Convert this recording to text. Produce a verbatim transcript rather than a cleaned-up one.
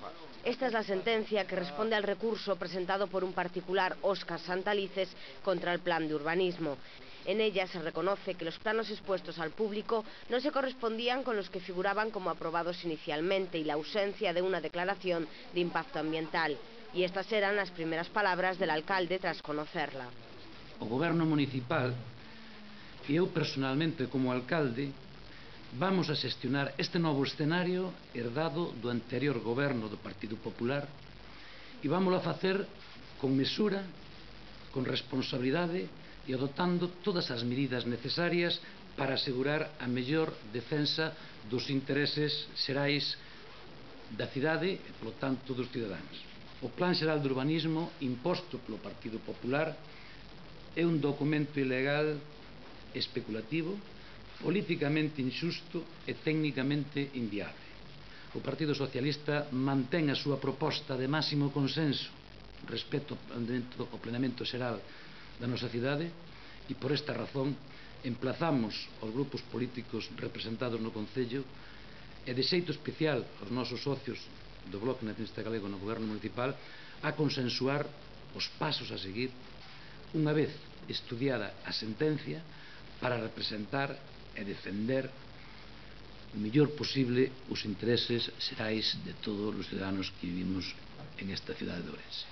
Esta es la sentencia que responde al recurso presentado por un particular, Óscar Santalices, contra el plan de urbanismo. En ella se reconoce que los planos expuestos al público no se correspondían con los que figuraban como aprobados inicialmente y la ausencia de una declaración de impacto ambiental. Y estas eran las primeras palabras del alcalde tras conocerla. O Goberno municipal e eu personalmente como alcalde vamos a xestionar este novo escenario herdado do anterior goberno do Partido Popular e vámoslo a facer con mesura, con responsabilidade e adoptando todas as medidas necesarias para asegurar a mellor defensa dos intereses xerais da cidade e, polo tanto, dos cidadáns. O Plan Xeral de Urbanismo imposto polo Partido Popular é un documento ilegal, especulativo, políticamente injusto e técnicamente inviable. O Partido Socialista mantén a súa proposta de máximo consenso respecto ao planeamento xeral da nosa cidade e por esta razón emplazamos aos grupos políticos representados no Concello e de xeito especial aos nosos socios do Bloque Nacionalista Galego no Goberno Municipal a consensuar os pasos a seguir unha vez estudiada a sentencia para representar e defender o mellor posible os intereses xerais de todos os ciudadanos que vivimos en esta cidade de Ourense.